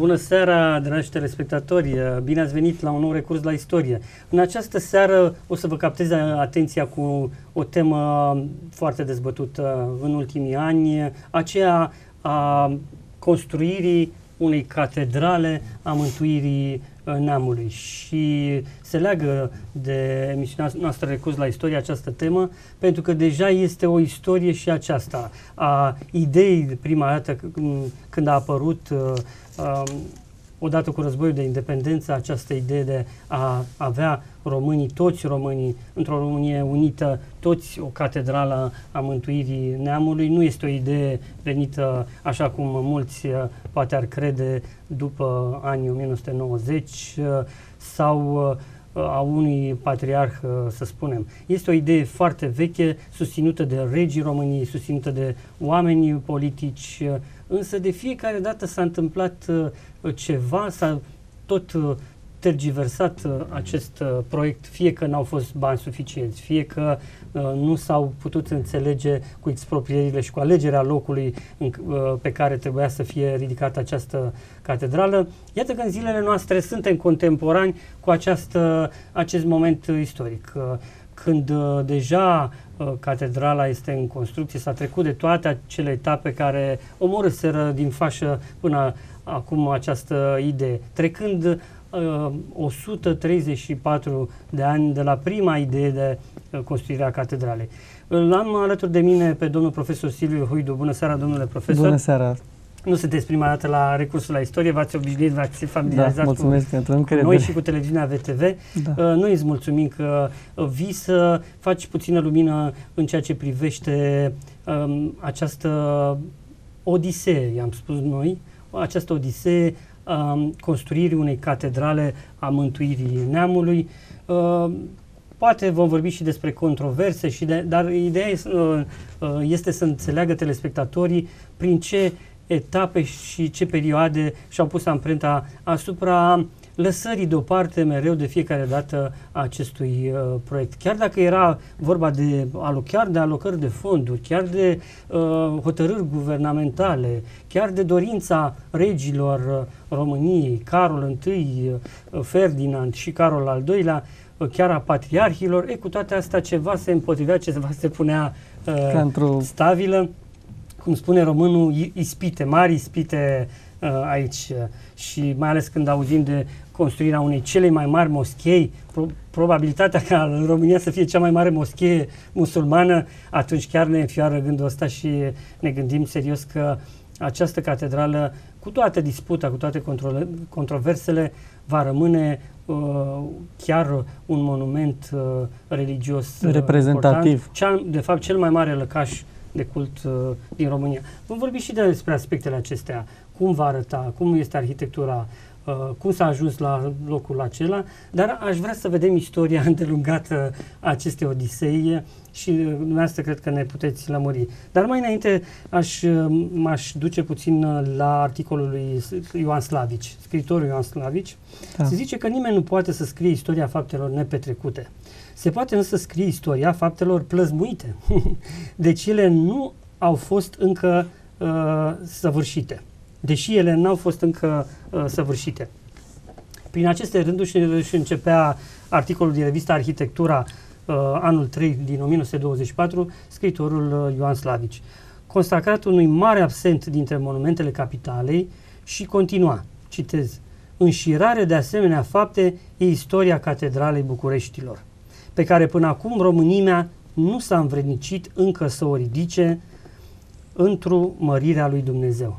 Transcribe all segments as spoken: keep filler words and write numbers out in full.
Bună seara, dragi telespectatori! Bine ați venit la un nou recurs la istorie. În această seară o să vă captez atenția cu o temă foarte dezbătută în ultimii ani, aceea a construirii unei catedrale a mântuirii neamului. Și se leagă de emisiunea noastră Recurs la istorie această temă, pentru că deja este o istorie și aceasta a ideii de prima dată când a apărut uh, odată cu războiul de independență, această idee de a avea românii, toți românii, într-o Românie unită, toți o catedrală a mântuirii neamului, nu este o idee venită așa cum mulți poate ar crede după anii o mie nouă sute nouăzeci sau a unui patriarh, să spunem. Este o idee foarte veche, susținută de regii României, susținută de oamenii politici, însă de fiecare dată s-a întâmplat ceva, s-a tot tergiversat acest proiect, fie că n-au fost bani suficienți, fie că uh, nu s-au putut înțelege cu exproprierile și cu alegerea locului în, uh, pe care trebuia să fie ridicată această catedrală. Iată că în zilele noastre suntem contemporani cu această, acest moment istoric, uh, când uh, deja uh, catedrala este în construcție, s-a trecut de toate acele etape care omorâseră din fașă până acum această idee, trecând uh, o sută treizeci și patru de ani de la prima idee de uh, construire a catedralei. L-am alături de mine pe domnul profesor Silviu Huidu. Bună seara, domnule profesor! Bună seara! Nu sunteți prima dată la Recursul la istorie, v-ați obișnuit, v-ați familiarizat da, mulțumesc cu, pentru cu noi și cu televiziunea V T V. Da. Uh, noi îți mulțumim că uh, vii să faci puțină lumină în ceea ce privește um, această odisee, i-am spus noi, această odisee um, construirii unei catedrale a mântuirii neamului. Uh, poate vom vorbi și despre controverse, și de, dar ideea este, uh, este să înțeleagă telespectatorii prin ce etape și ce perioade și-au pus amprenta asupra lăsării deoparte mereu de fiecare dată a acestui uh, proiect. Chiar dacă era vorba de, alo, chiar de alocări de fonduri, chiar de uh, hotărâri guvernamentale, chiar de dorința regilor uh, României, Carol I, uh, Ferdinand și Carol al doilea, uh, chiar a patriarhilor, e, cu toate astea ceva se împotrivea, ceva se punea uh, stabilă. Cum spune românul, ispite, mari ispite uh, aici. Și mai ales când auzim de construirea unei cele mai mari moschei, pro probabilitatea ca în România să fie cea mai mare moschee musulmană, atunci chiar ne înfioară gândul ăsta și ne gândim serios că această catedrală, cu toată disputa, cu toate contro controversele, va rămâne uh, chiar un monument uh, religios reprezentativ. Cea, de fapt, cel mai mare lăcaș de cult uh, din România. Vom vorbi și despre aspectele acestea, cum va arăta, cum este arhitectura, uh, cum s-a ajuns la locul acela, dar aș vrea să vedem istoria îndelungată a acestei odisei și uh, dumneavoastră cred că ne puteți lămuri. Dar mai înainte aș, uh, m-aș duce puțin la articolul lui Ioan Slavici, scriitorul Ioan Slavici. Da. Se zice că nimeni nu poate să scrie istoria faptelor nepetrecute. Se poate însă scrie istoria faptelor plăzmuite. Deci ele nu au fost încă uh, săvârșite. Deși ele nu au fost încă uh, săvârșite. Prin aceste rânduri își începea articolul din revista Arhitectura, uh, anul trei din o mie nouă sute douăzeci și patru, scriitorul uh, Ioan Slavici. Consacrat unui mare absent dintre monumentele capitalei și continua, citez, înșirare de asemenea fapte e istoria Catedralei Bucureștilor, pe care până acum românimea nu s-a învrednicit încă să o ridice într-o mărirea lui Dumnezeu.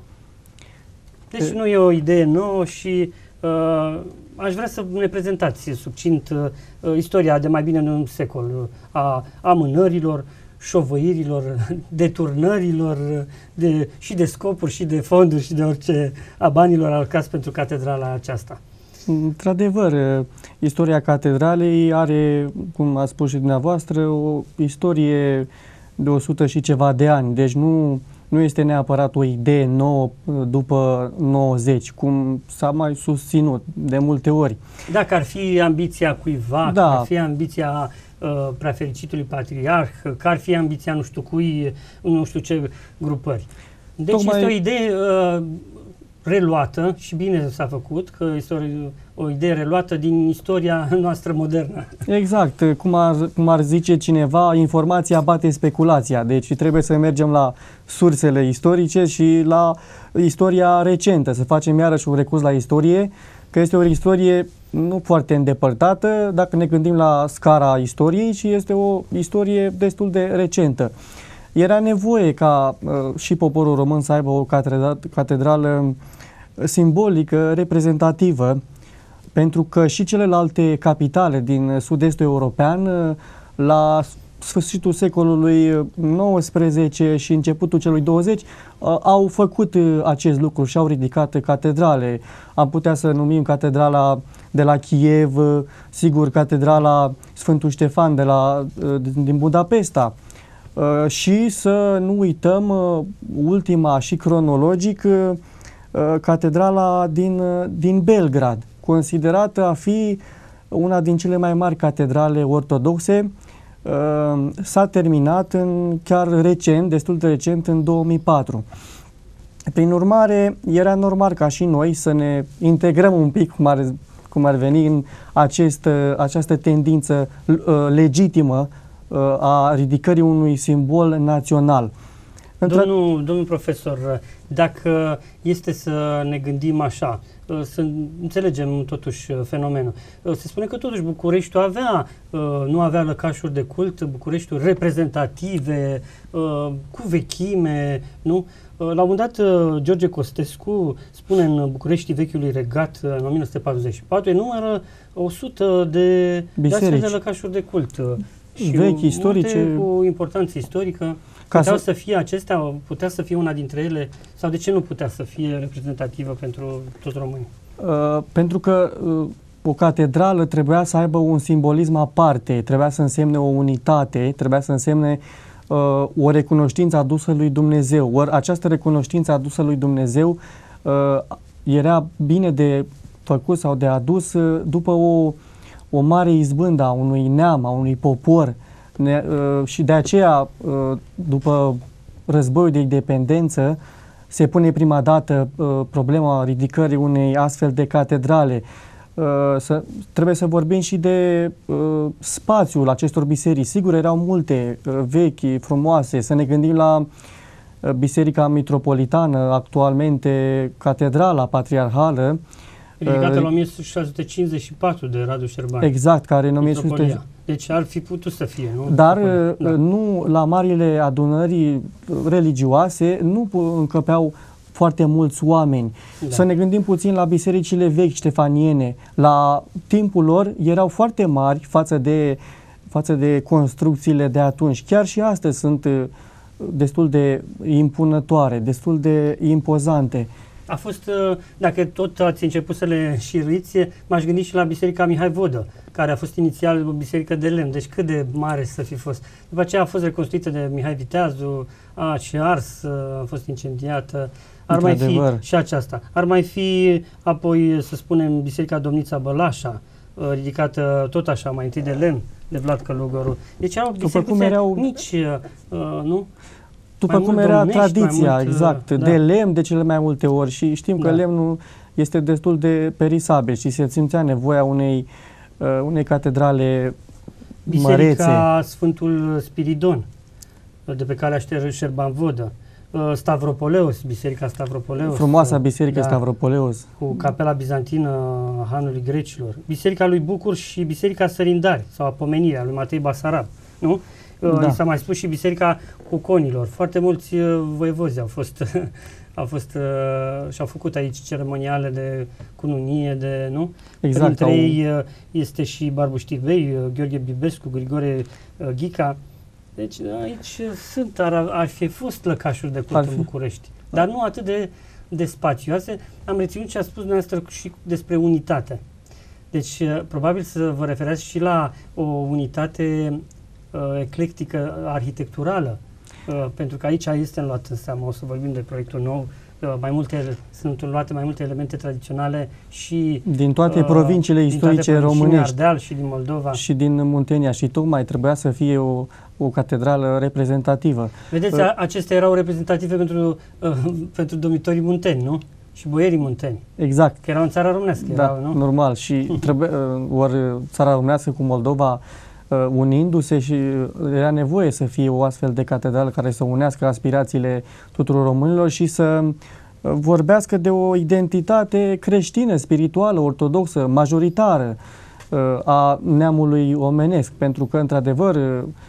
Deci nu e o idee nouă și uh, aș vrea să ne prezentați succint uh, istoria de mai bine de un secol uh, a amânărilor, șovăirilor, deturnărilor de, și de scopuri și de fonduri și de orice a banilor alocați pentru catedrala aceasta. Într-adevăr, istoria catedralei are, cum a spus și dumneavoastră, o istorie de o sută și ceva de ani. Deci nu, nu este neapărat o idee nouă după nouăzeci, cum s-a mai susținut de multe ori. Dacă ar fi ambiția cuiva, da. Ar fi ambiția uh, preafericitului patriarh, că ar fi ambiția nu știu cui, nu știu ce grupări. Deci Tocmai... este o idee uh, reluată și bine s-a făcut, că este o, o idee reluată din istoria noastră modernă. Exact, cum ar, cum ar zice cineva, informația bate speculația, deci trebuie să mergem la sursele istorice și la istoria recentă, să facem iarăși un recurs la istorie, că este o istorie nu foarte îndepărtată, dacă ne gândim la scara istoriei, și este o istorie destul de recentă. Era nevoie ca uh, și poporul român să aibă o catedrală, catedrală simbolică, reprezentativă, pentru că și celelalte capitale din sud-estul european, uh, la sfârșitul secolului nouăsprezece și începutul celui douăzeci, uh, au făcut uh, acest lucru și au ridicat catedrale. Am putea să numim catedrala de la Kiev, uh, sigur catedrala Sfântul Ștefan de la, uh, din Budapesta. Uh, și să nu uităm uh, ultima și cronologic uh, catedrala din, uh, din Belgrad, considerată a fi una din cele mai mari catedrale ortodoxe. Uh, s-a terminat în, chiar recent, destul de recent, în două mii patru. Prin urmare, era normal ca și noi să ne integrăm un pic, cum ar, cum ar veni, în acest, această tendință uh, legitimă a ridicării unui simbol național. Domnul, domnul profesor, dacă este să ne gândim așa, să înțelegem totuși fenomenul, se spune că totuși Bucureștiul avea, nu avea lăcașuri de cult, Bucureștiul reprezentative, cu vechime, nu? La un moment dat, George Costescu spune în Bucureștii Vechiului Regat, în o mie nouă sute patruzeci și patru, numără o sută de, de astfel de lăcașuri de cult. Și vechi, istorice, cu importanță istorică. Ca puteau să... să fie acestea, putea să fie una dintre ele, sau de ce nu putea să fie reprezentativă pentru toți românii? Uh, pentru că uh, o catedrală trebuia să aibă un simbolism aparte, trebuia să însemne o unitate, trebuia să însemne uh, o recunoștință adusă lui Dumnezeu. Ori această recunoștință adusă lui Dumnezeu uh, era bine de făcut sau de adus uh, după o o mare izbândă a unui neam, a unui popor, ne, uh, și de aceea, uh, după războiul de independență, se pune prima dată uh, problema ridicării unei astfel de catedrale. Uh, să, trebuie să vorbim și de uh, spațiul acestor biserici. Sigur, erau multe uh, vechi, frumoase, să ne gândim la uh, Biserica Mitropolitană, actualmente Catedrala Patriarhală, ridicată la o mie șase sute cincizeci și patru de Radu Șerban. Exact, care în o mie șase sute... Deci ar fi putut să fie, nu? Dar da. Nu la marile adunări religioase nu încăpeau foarte mulți oameni. Da. Să ne gândim puțin la bisericile vechi ștefaniene. La timpul lor erau foarte mari față de, față de construcțiile de atunci. Chiar și astăzi sunt destul de impunătoare, destul de impozante. A fost, dacă tot ați început să le șiriți, m-aș gândi și la Biserica Mihai Vodă, care a fost inițial o biserică de lemn. Deci cât de mare să fi fost. După aceea a fost reconstruită de Mihai Viteazu, a și ars, a fost incendiată. Ar mai fi și aceasta. Ar mai fi apoi, să spunem, Biserica Domnița Bălașa, ridicată tot așa, mai întâi de lemn, de Vlad Călugăru. Deci erau bisericuțe erau... mici, uh, nu? După cum era tradiția, mult, exact, da. De lemn de cele mai multe ori și știm da. Că lemnul este destul de perisabil și se simțea nevoia unei, uh, unei catedrale Biserica mărețe. Biserica Sfântul Spiridon, de pe calea Șerban Vodă, uh, Stavropoleos, Biserica Stavropoleos. Frumoasa Biserică da, Stavropoleos. Cu capela bizantină a Hanului Grecilor. Biserica lui Bucur și Biserica Sărindari, sau a Pomenirea lui Matei Basarab, nu? Da. S-a mai spus și Biserica Cuconilor. Foarte mulți uh, voievozi au fost, au fost uh, și-au făcut aici ceremoniale de cununie, de, nu? Exact. Printre au... ei uh, este și Barbu Știvei, uh, Gheorghe Bibescu, Grigore uh, Ghica. Deci aici uh, sunt, ar, ar fi fost lăcașuri de cult în București. Dar nu atât de, de spațioase. Am reținut ce a spus dumneavoastră și despre unitate. Deci uh, probabil să vă referați și la o unitate eclectică arhitecturală, pentru că aici este luat în seamă, o să vorbim de proiectul nou, mai multe, sunt luate mai multe elemente tradiționale și din toate provinciile istorice românești, Ardeal și din Moldova și din Muntenia, și tocmai trebuia să fie o, o catedrală reprezentativă. Vedeți, uh, acestea erau reprezentative pentru, uh, pentru dormitorii munteni, nu? Și boierii munteni. Exact. Că erau în țara românească. Da, erau, nu? normal. Și trebuie, ori țara românească cu Moldova unindu-se și era nevoie să fie o astfel de catedrală care să unească aspirațiile tuturor românilor și să vorbească de o identitate creștină, spirituală, ortodoxă, majoritară a neamului omenesc. Pentru că, într-adevăr,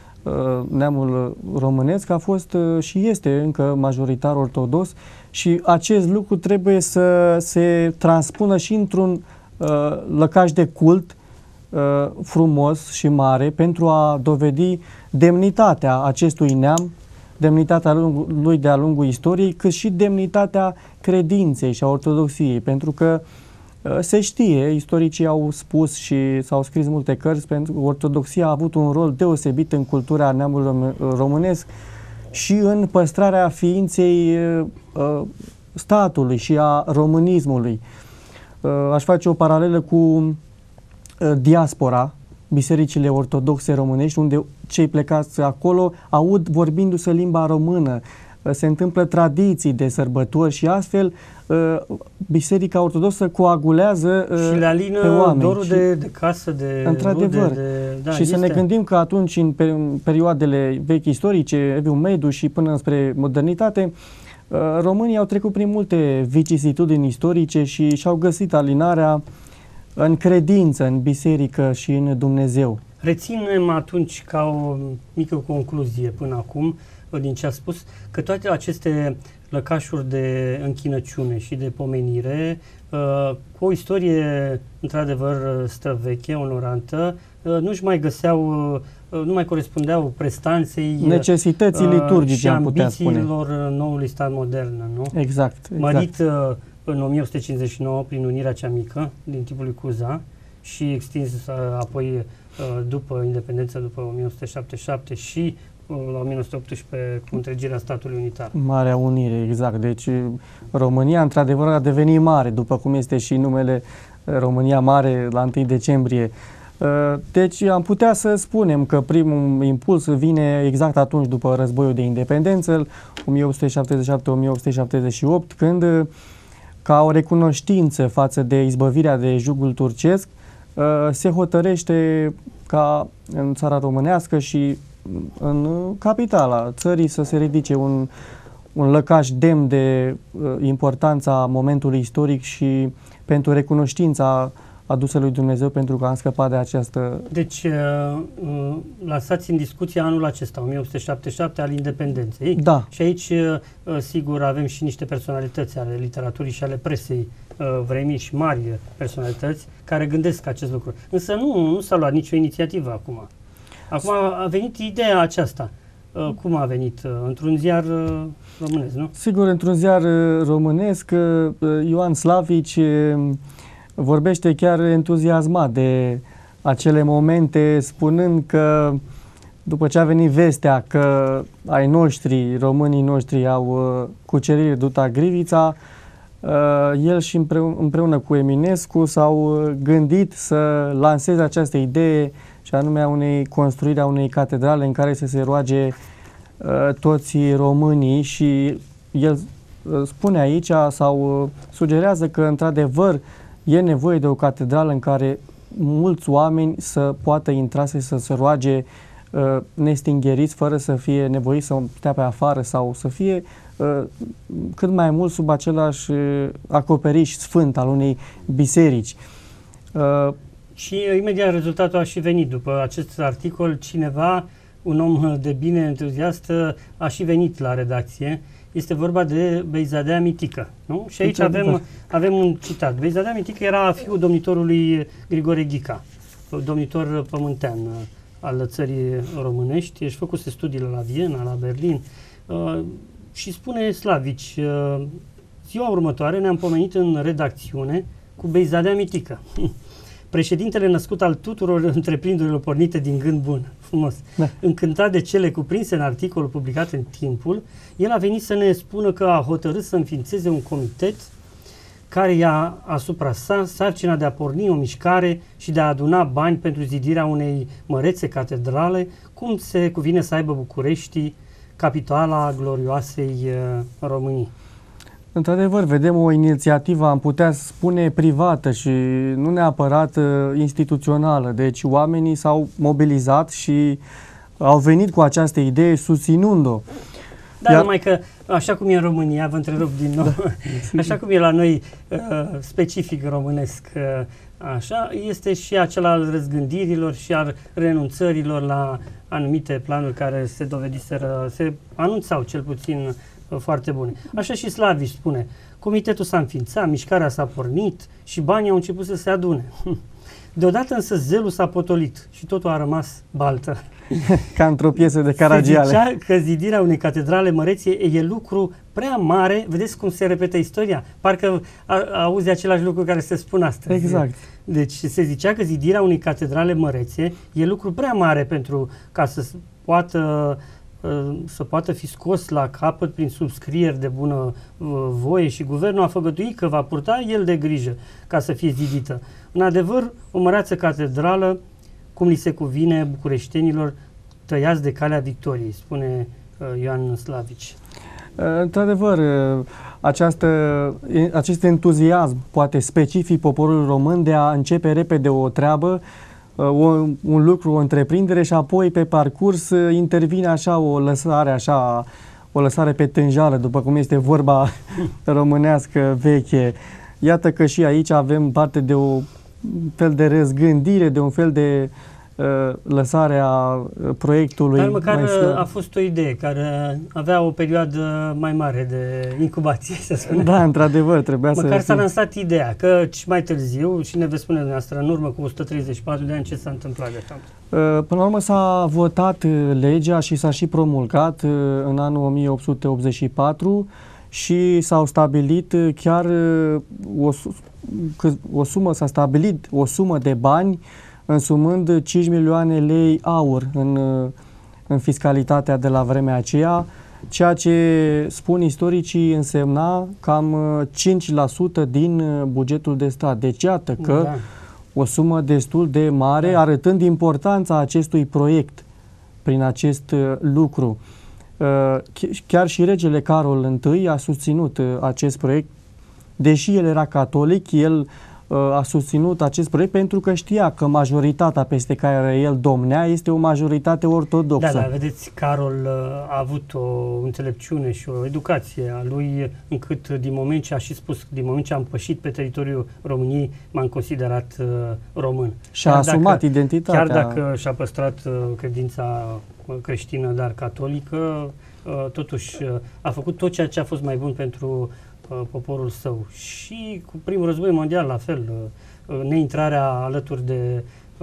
neamul românesc a fost și este încă majoritar ortodox și acest lucru trebuie să se transpună și într-un lăcaș de cult frumos și mare pentru a dovedi demnitatea acestui neam, demnitatea lui de-a lungul istoriei, cât și demnitatea credinței și a ortodoxiei, pentru că se știe, istoricii au spus și s-au scris multe cărți, pentru că ortodoxia a avut un rol deosebit în cultura neamului românesc și în păstrarea ființei statului și a românismului. Aș face o paralelă cu diaspora, bisericile ortodoxe românești, unde cei plecați acolo aud vorbindu-se limba română, se întâmplă tradiții de sărbători și astfel Biserica Ortodoxă coagulează și le alină pe oameni. dorul de, de casă, de într-adevăr. rude, de, da, și este. Să ne gândim că atunci, în perioadele vechi istorice, Eviu Mediu și până spre modernitate, românii au trecut prin multe vicisitudini istorice și și-au găsit alinarea în credință, în biserică și în Dumnezeu. Reținem atunci ca o mică concluzie până acum din ce a spus, că toate aceste lăcașuri de închinăciune și de pomenire, uh, cu o istorie într-adevăr străveche, onorantă, uh, nu-și mai găseau, uh, nu mai corespundeau prestanței, necesității uh, liturgice, am putea spune, și ambițiilor noului stat modern, nu? Exact. exact. Mărit uh, în o mie o sută cincizeci și nouă prin unirea cea mică din tipul lui Cuza și extins uh, apoi uh, după independență, după o mie o sută șaptezeci și șapte și la o mie nouă sute optsprezece cu întregirea statului unitar. Marea Unire, exact. Deci România, într-adevăr, a devenit mare, după cum este și numele România Mare la întâi decembrie. Deci am putea să spunem că primul impuls vine exact atunci după războiul de independență, o mie opt sute șaptezeci și șapte - o mie opt sute șaptezeci și opt, când, ca o recunoștință față de izbăvirea de jugul turcesc, se hotărăște ca în țara românească și în capitala țării să se ridice un, un lăcaș demn de uh, importanța momentului istoric și pentru recunoștința adusă lui Dumnezeu pentru că am scăpat de această... Deci, uh, uh, lăsați în discuție anul acesta, o mie opt sute șaptezeci și șapte, al independenței. Da. Și aici, uh, sigur, avem și niște personalități ale literaturii și ale presei uh, vremii și mari personalități care gândesc acest lucru. Însă nu, nu s-a luat nicio inițiativă acum. Acum a venit ideea aceasta. Uh, cum a venit? Uh, într-un ziar uh, românesc, nu? Sigur, într-un ziar uh, românesc, uh, Ioan Slavici uh, vorbește chiar entuziasmat de acele momente, spunând că după ce a venit vestea că ai noștri, românii noștri au uh, cucerit Duta Grivița, uh, el și împreună, împreună cu Eminescu s-au gândit să lanseze această idee și anume a unei construiri a unei catedrale în care să se roage uh, toți românii și el uh, spune aici sau uh, sugerează că într-adevăr e nevoie de o catedrală în care mulți oameni să poată intra și să se roage uh, nestingheriți fără să fie nevoiți să stea pe afară sau să fie uh, cât mai mult sub același uh, acoperiș sfânt al unei biserici. Uh, Și imediat rezultatul a și venit. După acest articol, cineva, un om de bine, entuziast, a și venit la redacție. Este vorba de Beizadea Mitică. Nu? Și aici avem, avem un citat. Beizadea Mitică era fiul domnitorului Grigore Ghica, domnitor pământean al țării românești. Își făcuse studiile la Viena, la Berlin. Uh, și spune Slavici, uh, ziua următoare ne-am pomenit în redacțiune cu Beizadea Mitică. Președintele născut al tuturor întreprinderilor pornite din gând bun. Frumos. Da. Încântat de cele cuprinse în articolul publicat în Timpul, el a venit să ne spună că a hotărât să înființeze un comitet care ia asupra sa sarcina de a porni o mișcare și de a aduna bani pentru zidirea unei mărețe catedrale, cum se cuvine să aibă București, capitala glorioasei uh, Românii. Într-adevăr, vedem o inițiativă, am putea spune, privată și nu neapărat uh, instituțională. Deci oamenii s-au mobilizat și au venit cu această idee susținând-o. Da, Iar... numai că, așa cum e în România, vă întrerup din nou, da. Așa cum e la noi uh, specific românesc, uh, așa, este și acela al răzgândirilor și al renunțărilor la anumite planuri care se dovediseră, se anunțau cel puțin uh, foarte bune. Așa și Slavici spune, comitetul s-a înființat, mișcarea s-a pornit și banii au început să se adune. Deodată însă zelul s-a potolit și totul a rămas baltă. Ca într-o piesă de Caragiale. Se zicea că zidirea unei catedrale măreție e lucru prea mare. Vedeți cum se repetă istoria? Parcă a, auzi același lucru care se spune astăzi. Exact. Deci se zicea că zidirea unei catedrale măreție e lucru prea mare pentru ca să poată să poată fi scos la capăt prin subscrieri de bună voie și guvernul a făgăduit că va purta el de grijă ca să fie zidită. În adevăr, o măreață catedrală, cum li se cuvine bucureștenilor, tăiați de calea victoriei, spune uh, Ioan Slavici. Într-adevăr, această, acest entuziasm poate specific poporul român de a începe repede o treabă, o, un lucru, o întreprindere și apoi pe parcurs intervine așa o lăsare, așa, o lăsare pe tânjală, după cum este vorba românească veche. Iată că și aici avem parte de o fel de răzgândire, de un fel de uh, lăsare a proiectului. Dar măcar mai a fost o idee care avea o perioadă mai mare de incubație, să spunem. Da, într-adevăr, trebuia măcar să... Măcar s-a lansat ideea, că mai târziu, și ne veți spune dumneavoastră, în urmă cu o sută treizeci și patru de ani, ce s-a întâmplat de fapt? Până la urmă s-a votat legea și s-a și promulgat în anul o mie opt sute optzeci și patru și s-au stabilit chiar o, o sumă, s-a stabilit o sumă de bani însumând cinci milioane lei aur în, în fiscalitatea de la vremea aceea, ceea ce spun istoricii însemna cam cinci la sută din bugetul de stat. Deci iată că da. O sumă destul de mare, da. Arătând importanța acestui proiect prin acest lucru. Chiar și regele Carol I a susținut acest proiect, deși el era catolic, el a susținut acest proiect pentru că știa că majoritatea peste care el domnea este o majoritate ortodoxă. Da, da, vedeți, Carol a avut o înțelepciune și o educație a lui, încât din moment ce a și spus, din moment ce am pășit pe teritoriul României, m-am considerat uh, român. Și a asumat dacă, identitatea. Chiar dacă și-a păstrat uh, credința creștină, dar catolică, uh, totuși uh, a făcut tot ceea ce a fost mai bun pentru poporul său. Și cu primul război mondial, la fel, neintrarea alături de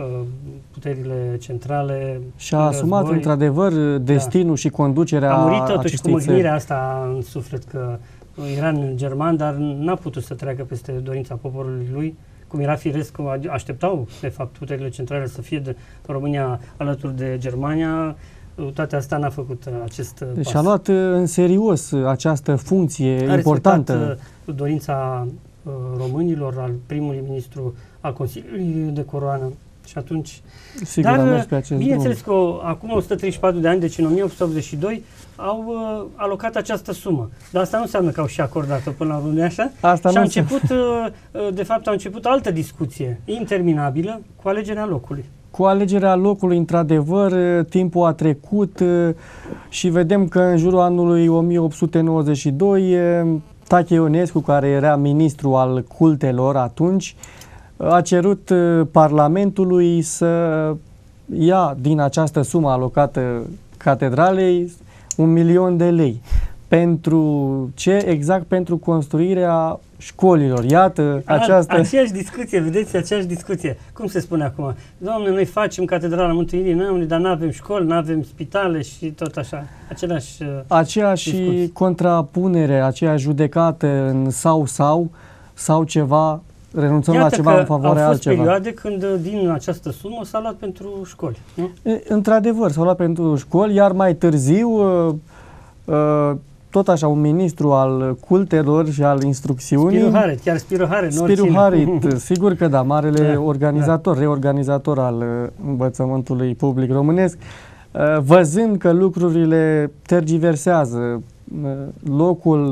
puterile centrale. Și a asumat într-adevăr destinul da. Și conducerea a murit totuși cu mâhnirea țări. Asta în suflet, că era în german, dar n-a putut să treacă peste dorința poporului lui, cum era firesc, așteptau de fapt puterile centrale să fie de România alături de Germania. Toate asta n-a făcut acest deci pas. a luat în serios această funcție a importantă. A dorința uh, românilor, al primului ministru al Consiliului de Coroană și atunci... Sigur, dar, a mers pe acest bineînțeles drum. că acum o sută treizeci și patru de ani, deci în o mie opt sute optzeci și doi, au uh, alocat această sumă. Dar asta nu înseamnă că au și acordat-o până la urmă, așa? Asta și a început, uh, de fapt, a început altă discuție interminabilă cu alegerea locului. Cu alegerea locului, într-adevăr, timpul a trecut și vedem că în jurul anului o mie opt sute nouăzeci și doi, Tache Ionescu, care era ministru al cultelor atunci, a cerut Parlamentului să ia din această sumă alocată catedralei un milion de lei. Pentru ce? Exact pentru construirea școlilor. Iată A, această... Aceeași discuție, vedeți, aceeași discuție. Cum se spune acum? Doamne, noi facem Catedrala Mântuirii, noi, dar nu avem școli, nu avem spitale și tot așa. Același Aceeași discurs. Contrapunere, aceeași judecată în sau-sau sau ceva, renunțăm Iată la ceva în favoarea altceva. Iată că au fost perioade când din această sumă s-a luat pentru școli. Nu? Într-adevăr, s-a luat pentru școli, iar mai târziu... Uh, uh, tot așa, un ministru al cultelor și al instrucțiunii. Spiru Haret, chiar Spiru Haret. Spiru Haret, sigur că da, marele da, organizator, da. reorganizator al învățământului public românesc, văzând că lucrurile tergiversează, locul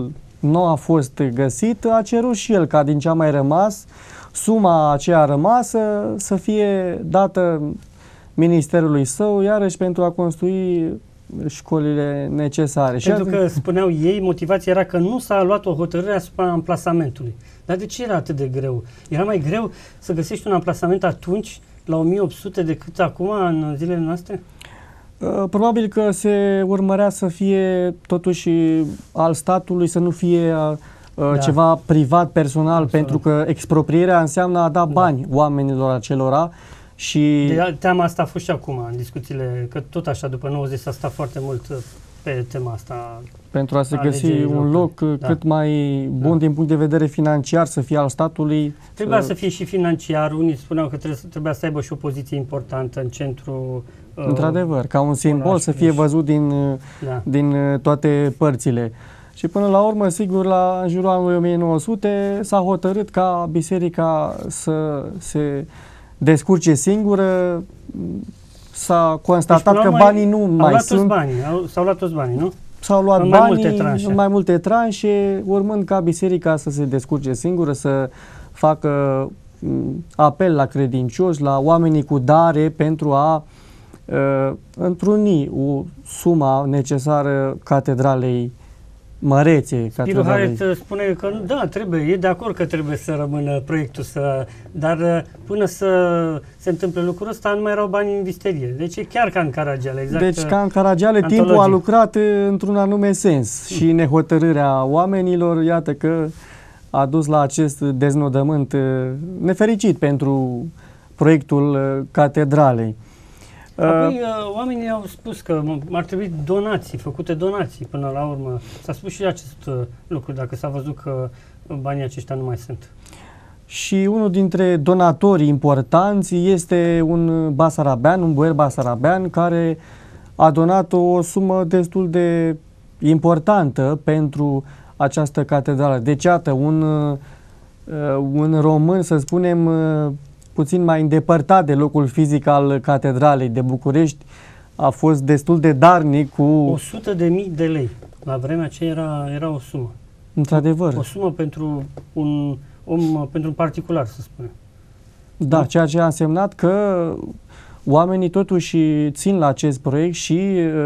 nu a fost găsit, a cerut și el ca din ce a mai rămas, suma aceea rămasă să fie dată ministerului său, iarăși pentru a construi școlile necesare. Pentru că, spuneau ei, motivația era că nu s-a luat o hotărâre asupra amplasamentului. Dar de ce era atât de greu? Era mai greu să găsești un amplasament atunci, la o mie opt sute, decât acum, în zilele noastre? Probabil că se urmărea să fie totuși al statului, să nu fie da. ceva privat, personal, Absolut. pentru că exproprierea înseamnă a da bani da. oamenilor acelora. Și de teama asta a fost și acum în discuțiile, că tot așa după nouăzeci s-a stat foarte mult pe tema asta. Pentru a se găsi un loc da. cât mai bun da. din punct de vedere financiar, să fie al statului. Trebuia să, să fie și financiar. Unii spuneau că trebuie, trebuia să aibă și o poziție importantă în centru. Într-adevăr, ca un simbol să fie văzut din, da. din toate părțile. Și până la urmă, sigur, la în jurul anului o mie nouă sute s-a hotărât ca biserica să se descurce singură. S-a constatat deci, că banii nu mai luat sunt. Banii, s-au luat toți banii, nu? S-au luat în banii mai multe tranșe. în mai multe tranșe, urmând ca biserica să se descurce singură, să facă apel la credincioși, la oamenii cu dare pentru a uh, întruni o suma necesară catedralei mărețe. Spirul Haret spune că da, trebuie, e de acord că trebuie să rămână proiectul, să, dar până să se întâmple lucrul ăsta nu mai erau bani în visterie. Deci e chiar ca în Caragiale. Exact, deci ca în Caragiale timpul a lucrat într-un anume sens și nehotărârea oamenilor, iată că a dus la acest deznodământ nefericit pentru proiectul catedralei. Apoi oamenii au spus că ar trebui donații, făcute donații până la urmă. S-a spus și acest lucru, dacă s-a văzut că banii aceștia nu mai sunt. Și unul dintre donatorii importanți este un basarabean, un boier basarabean, care a donat o sumă destul de importantă pentru această catedrală. Deci, iată, un, un român, să spunem, puțin mai îndepărtat de locul fizic al catedralei de București, a fost destul de darnic cu o sută de mii de lei. La vremea aceea era, era o sumă. Într-adevăr. O sumă pentru un om, pentru un particular, să spunem. Da, da, ceea ce a însemnat că oamenii totuși țin la acest proiect și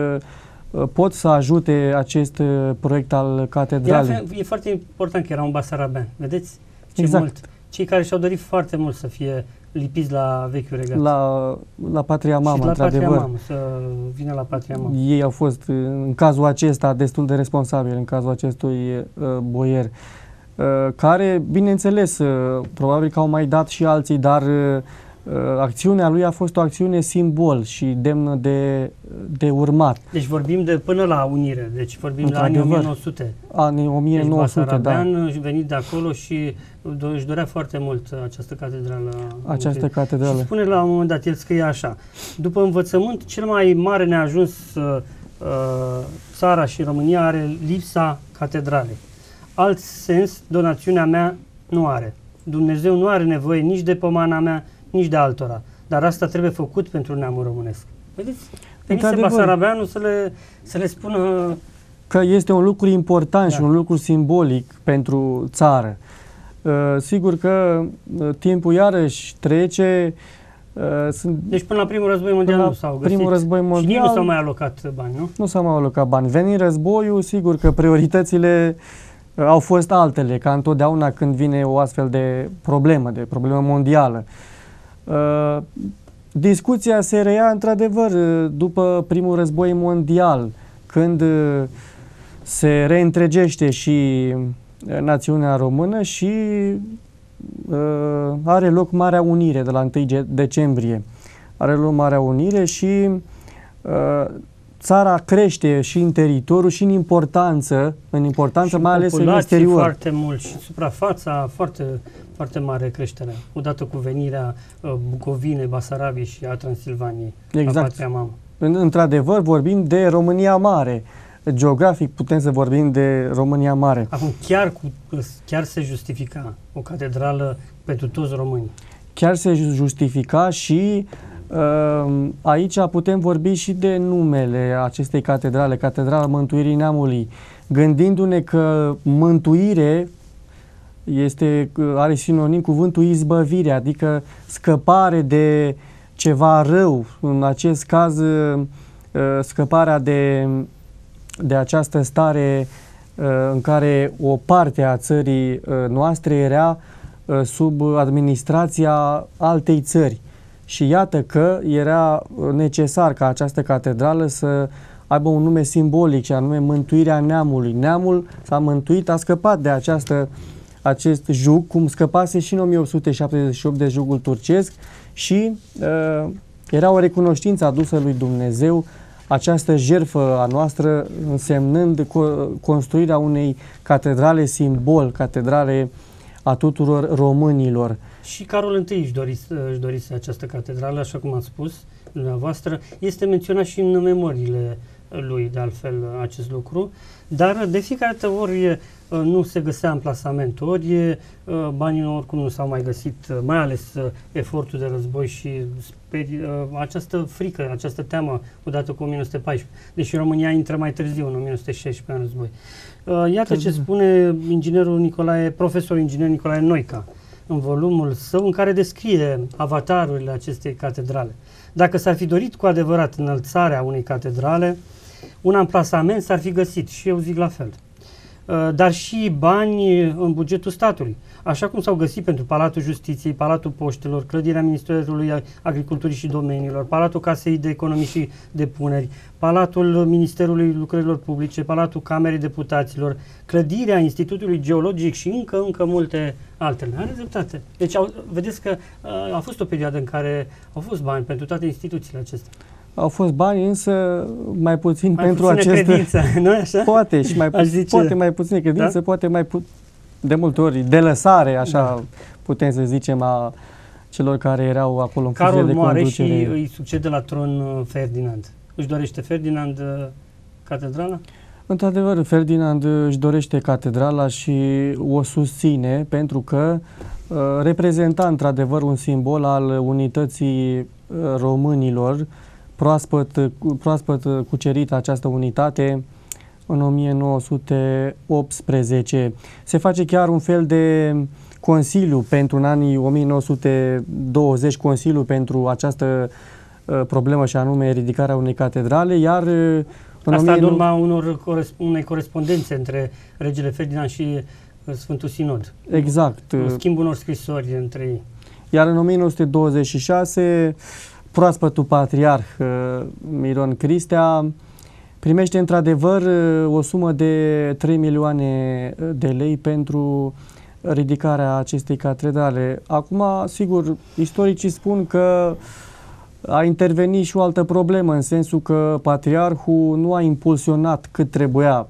uh, pot să ajute acest proiect al catedralei. Era, e foarte important că era un basarabean. Vedeți ce exact. mult? Cei care și-au dorit foarte mult să fie lipiți la vechiul regat. La, la Patria Mamă, la într-adevăr. Patria Mamă, să vină la Patria Mamă. Ei au fost, în cazul acesta, destul de responsabili, în cazul acestui uh, boier, uh, care, bineînțeles, uh, probabil că au mai dat și alții, dar uh, acțiunea lui a fost o acțiune simbol și demnă de, de urmat. Deci vorbim de până la unire, deci vorbim la anii o mie nouă sute. Anii o mie nouă sute, deci da. Deci venit de acolo și își dorea foarte mult această catedrală. Această catedrală. Și spune la un moment dat, el scrie așa: după învățământ, cel mai mare neajuns uh, țara și România are lipsa catedralei. Alt sens, donațiunea mea nu are. Dumnezeu nu are nevoie nici de pomana mea, nici de altora. Dar asta trebuie făcut pentru neamul românesc. Vedeți? Venise basarabeanul să le, să le spună că este un lucru important, da, și un lucru simbolic pentru țară. Uh, sigur că uh, timpul iarăși trece. Uh, sunt deci până la primul război mondial nu s-au găsit. Primul război mondial, și nici nu s-au mai alocat bani, nu? Nu s-au mai alocat bani. Venind războiul, sigur că prioritățile uh, au fost altele, ca întotdeauna când vine o astfel de problemă, de problemă mondială. Uh, discuția se reia într-adevăr după primul război mondial, când uh, se reîntregește și națiunea română și uh, are loc Marea Unire de la întâi decembrie. Are loc Marea Unire și uh, țara crește și în teritoriu și în importanță, în importanță și mai ales în exterior. Foarte mult și suprafața foarte, foarte mare creșterea, odată cu venirea uh, Bucovinei, Basarabiei și a Transilvaniei. Exact. La Patria Mamă. Într-adevăr, vorbim de România Mare. Geografic putem să vorbim de România Mare. Acum, chiar, cu, chiar se justifica o catedrală pentru toți românii. Chiar se justifica și uh, aici putem vorbi și de numele acestei catedrale, Catedrala Mântuirii Neamului. gândindu-ne că mântuire este, are sinonim cuvântul izbăvire, adică scăpare de ceva rău, în acest caz scăparea de, de această stare în care o parte a țării noastre era sub administrația altei țări. Și iată că era necesar ca această catedrală să aibă un nume simbolic, și anume mântuirea neamului. Neamul s-a mântuit, a scăpat de această, acest jug, cum scăpase și în o mie opt sute șaptezeci și opt de jugul turcesc, și uh, era o recunoștință adusă lui Dumnezeu, această jertfă a noastră, însemnând co- construirea unei catedrale simbol, catedrale a tuturor românilor. Și Carol I își dorise, își dorise această catedrală, așa cum am spus dumneavoastră. Este menționat și în memoriile lui, de altfel, acest lucru, dar de fiecare dată ori nu se găsea amplasament, ori banii oricum nu s-au mai găsit, mai ales efortul de război și speri, această frică, această teamă odată cu o mie nouă sute paisprezece, deși România intră mai târziu, în o mie nouă sute șaisprezece, în război. Iată ce spune inginerul Nicolae, profesorul inginer Nicolae Noica, în volumul său, în care descrie avatarurile acestei catedrale. Dacă s-ar fi dorit cu adevărat înălțarea unei catedrale, un amplasament s-ar fi găsit, și eu zic la fel. Dar și bani în bugetul statului, așa cum s-au găsit pentru Palatul Justiției, Palatul Poștelor, clădirea Ministerului Agriculturii și Domeniilor, Palatul Casei de Economii și Depuneri, Palatul Ministerului Lucrărilor Publice, Palatul Camerei Deputaților, clădirea Institutului Geologic și încă, încă multe altele. Are dreptate. Deci, au, vedeți că a fost o perioadă în care au fost bani pentru toate instituțiile acestea. Au fost bani, însă mai puțin mai pentru aceste... credință, nu așa? Poate, și mai, pu- zice, poate mai puțin credință, da? Poate mai pu- de multe ori de lăsare, așa da. Putem să zicem, a celor care erau acolo în funcție de conducere. Carol moare și îi succede la tron Ferdinand. Își dorește Ferdinand catedrala? Într-adevăr, Ferdinand își dorește catedrala și o susține pentru că uh, reprezenta într-adevăr un simbol al unității uh, românilor, proaspăt, proaspăt cucerită această unitate în o mie nouă sute optsprezece. Se face chiar un fel de consiliu pentru în anii o mie nouă sute douăzeci, consiliu pentru această uh, problemă, și anume ridicarea unei catedrale, iar uh, în asta în urma nouă... unor coresc- unei corespondențe între regele Ferdinand și uh, Sfântul Sinod. Exact. Un schimb unor scrisori între ei. Iar în o mie nouă sute douăzeci și șase proaspătul patriarh uh, Miron Cristea primește într-adevăr uh, o sumă de trei milioane de lei pentru ridicarea acestei catedrale. Acum, sigur, istoricii spun că a intervenit și o altă problemă, în sensul că patriarhul nu a impulsionat cât trebuia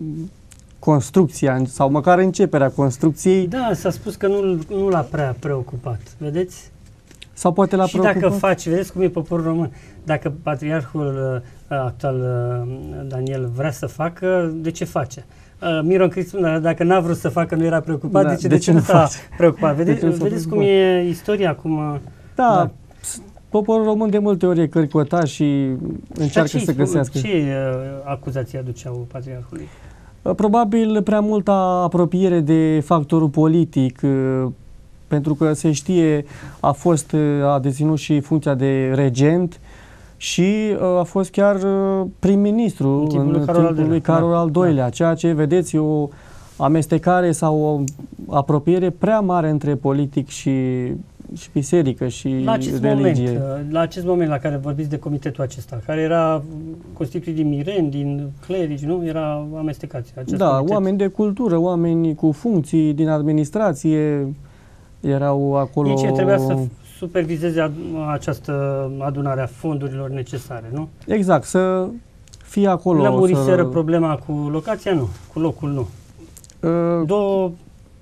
construcția, sau măcar începerea construcției. Da, s-a spus că nu, nu l-a prea preocupat, vedeți? Sau poate l-a și preocupat. Dacă faci, vedeți cum e poporul român, dacă patriarhul uh, actual, uh, Daniel, vrea să facă, de ce face? Uh, Miron Cristea, dacă n-a vrut să facă, nu era preocupat, da, de ce, de, de ce nu s-a preocupat? Vede, vedeți cum e istoria acum? Da, da, poporul român de multe ori e cărcotat și încearcă să găsească. Ce uh, acuzații aduceau patriarhului? Uh, probabil prea multă apropiere de factorul politic, uh, pentru că se știe, a fost, a deținut și funcția de regent și uh, a fost chiar uh, prim-ministru în timpul lui Carol, timpul lui Carol al doilea, da. Ceea ce, vedeți, e o amestecare sau o apropiere prea mare între politic și, și biserică și la acest religie. Moment, la acest moment la care vorbiți de comitetul acesta, care era constituit din mireni, din clerici, nu? Era amestecație. Da, comitet. Oameni de cultură, oameni cu funcții din administrație, erau acolo... Nici trebuia să supervizeze ad această adunare a fondurilor necesare, nu? Exact, să fie acolo. Lămuriseră să... problema cu locația? Nu, cu locul nu. Uh, două,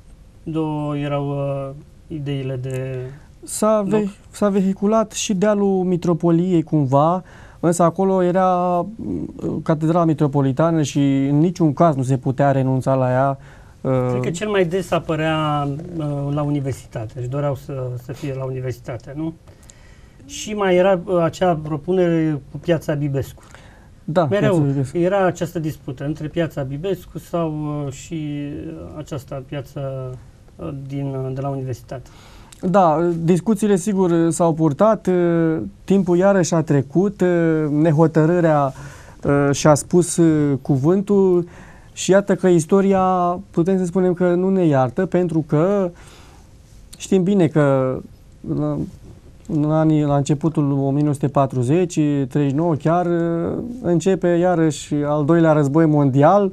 două erau uh, ideile de... S-a, ve s-a vehiculat și dealul Mitropoliei cumva, însă acolo era Catedrala Mitropolitană și în niciun caz nu se putea renunța la ea. Cred că cel mai des apărea uh, la universitate, își doreau să, să fie la universitate, nu? Și mai era uh, acea propunere cu Piața Bibescu. Da, mereu era această dispută între piața Bibescu sau uh, și această piață uh, din, uh, de la universitate. Da, discuțiile sigur s-au purtat, uh, timpul iarăși a trecut, uh, nehotărârea uh, și-a spus uh, cuvântul și iată că istoria, putem să spunem că nu ne iartă, pentru că știm bine că la, în anii, la începutul o mie nouă sute patruzeci, treizeci și nouă chiar, începe iarăși al doilea război mondial,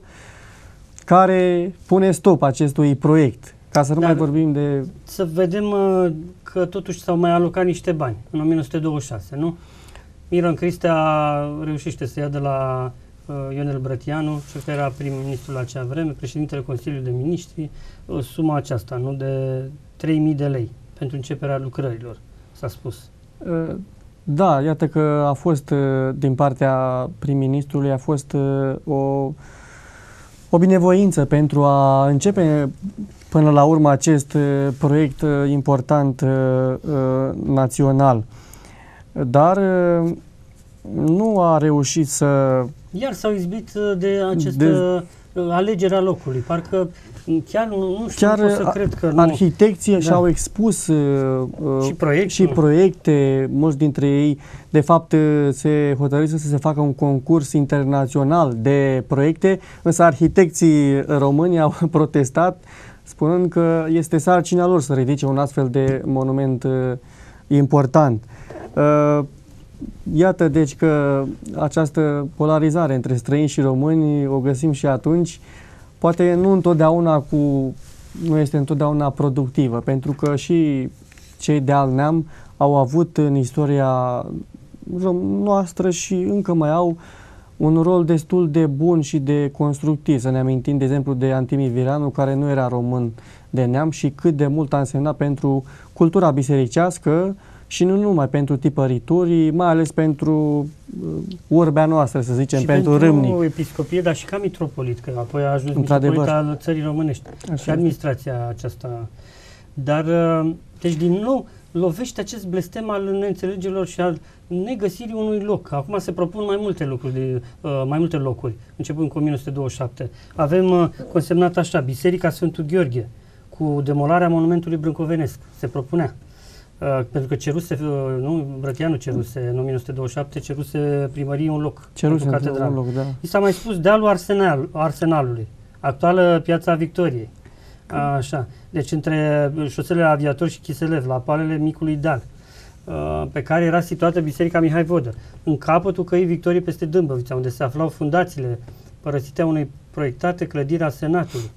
care pune stop acestui proiect. Ca să nu Dar mai vorbim de... Să vedem uh, că totuși s-au mai alocat niște bani în o mie nouă sute douăzeci și șase, nu? Miron Cristea reușește să ia de la uh, Ionel Brătianu, cel care era prim-ministru la acea vreme, președintele Consiliului de Ministri, uh, suma aceasta, nu, de trei mii de lei pentru începerea lucrărilor, s-a spus. Uh, da, iată că a fost uh, din partea prim-ministrului, a fost uh, o, o binevoință pentru a începe până la urmă acest uh, proiect uh, important uh, uh, național. Dar uh, nu a reușit să... Iar s-au izbit de această de... alegere a locului. Parcă chiar nu, nu știu, chiar nu pot să cred că nu... arhitecții da. și-au expus uh, și, proiect, și proiecte, mulți dintre ei, de fapt, se hotărâse să se facă un concurs internațional de proiecte, însă arhitecții români au protestat, spunând că este sarcina lor să ridice un astfel de monument uh, important. Uh, iată, deci, că această polarizare între străini și români o găsim și atunci, poate nu întotdeauna cu, nu este întotdeauna productivă, pentru că și cei de alt neam au avut în istoria noastră și încă mai au un rol destul de bun și de constructiv. Să ne amintim, de exemplu, de Antimii Viranu, care nu era român de neam și cât de mult a însemnat pentru cultura bisericească și nu numai pentru tipărituri, mai ales pentru uh, urbea noastră, să zicem, și pentru, pentru Râmnic. pentru episcopie, dar și ca mitropolit, că apoi a ajuns mitropolit al țării românești. Așa și administrația aceasta. Dar, uh, deci, din nou, lovește acest blestem al neînțelegerilor și al negăsirii unui loc. Acum se propun mai multe lucruri, de, uh, mai multe locuri, începând cu o mie nouă sute douăzeci și șapte. Avem uh, consemnat așa, Biserica Sfântul Gheorghe, cu demolarea monumentului brâncovenesc. Se propunea. Uh, pentru că ceruse, uh, nu, Brătianu ceruse în o mie nouă sute douăzeci și șapte, ceruse primărie un loc ceruse pentru catedral. Un loc, da. I s-a mai spus dealul Arsenal, Arsenalului, actuală Piața Victoriei. Așa. Deci între șoselele Aviator și Chiselev, la palele Micului Deal, uh, pe care era situată Biserica Mihai Vodă, în capătul Căii Victoriei peste Dâmbăvița, unde se aflau fundațiile părăsite a unei proiectate clădiri a Senatului.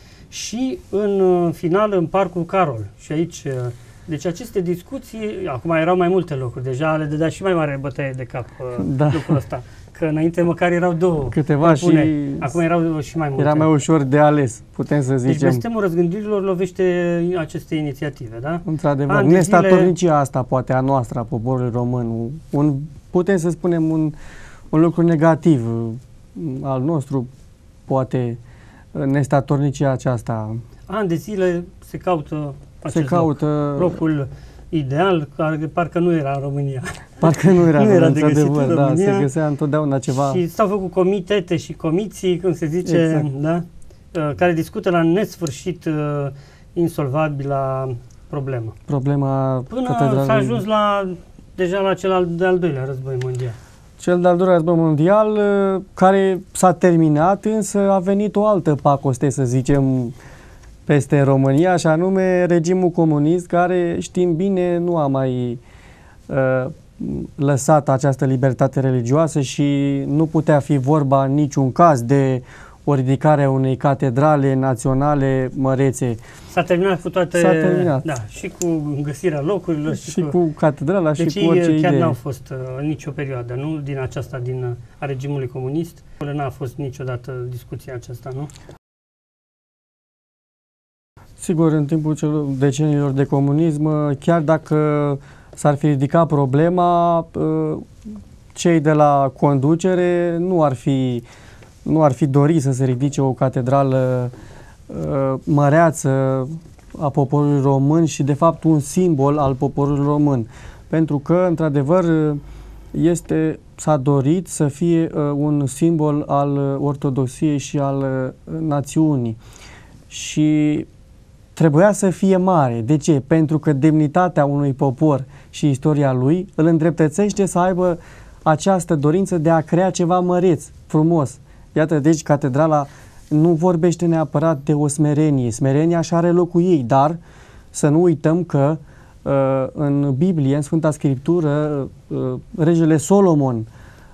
Și în uh, final în Parcul Carol. Și aici, uh, deci aceste discuții, acum erau mai multe locuri, deja le dădea și mai mare bătaie de cap uh, da. lucrul ăsta. Că înainte măcar erau două. Câteva propune. și... Acum erau și mai multe. Era mai ușor de ales, putem să zicem. Deci blestemul răzgândirilor lovește aceste inițiative, da? Într-adevăr. Nestatornicia zile... asta, poate, a noastră, a poporului român. Un, putem să spunem un, un lucru negativ al nostru, poate, nestatornicia aceasta. Ani de zile se caută acest se caută... loc. Locul ideal, care parcă nu era în România. Parcă nu era, nu era de găsit adevăr, în România. Da, se găsea întotdeauna ceva. Și s-au făcut comitete și comisii, cum se zice, exact. da? Uh, care discută la nesfârșit uh, insolvabila problemă. Problema Până catedralei. s-a ajuns la, deja la cel al, de-al doilea război mondial. Cel de-al doilea război mondial, uh, care s-a terminat, însă a venit o altă pacoste, să zicem, peste România, și anume regimul comunist, care, știm bine, nu a mai uh, lăsat această libertate religioasă și nu putea fi vorba în niciun caz de o ridicare a unei catedrale naționale mărețe. S-a terminat cu toate... S-a terminat. Da, și cu găsirea locurilor. Și, și cu, cu catedrala deci și cu orice idee. Deci chiar n-au fost uh, nicio perioadă, nu? Din aceasta, din uh, a regimului comunist. N-a fost niciodată discuția aceasta, nu? Sigur, în timpul celor deceniilor de comunism, chiar dacă s-ar fi ridicat problema, cei de la conducere nu ar fi, nu ar fi dorit să se ridice o catedrală măreață a poporului român și, de fapt, un simbol al poporului român. Pentru că, într-adevăr, este, s-a dorit să fie uh, un simbol al ortodoxiei și al uh, națiunii. Și trebuia să fie mare. De ce? Pentru că demnitatea unui popor și istoria lui îl îndreptățește să aibă această dorință de a crea ceva măreț, frumos. Iată, deci, catedrala nu vorbește neapărat de o smerenie. Smerenia și are locul ei, dar să nu uităm că uh, în Biblie, în Sfânta Scriptură, uh, regele Solomon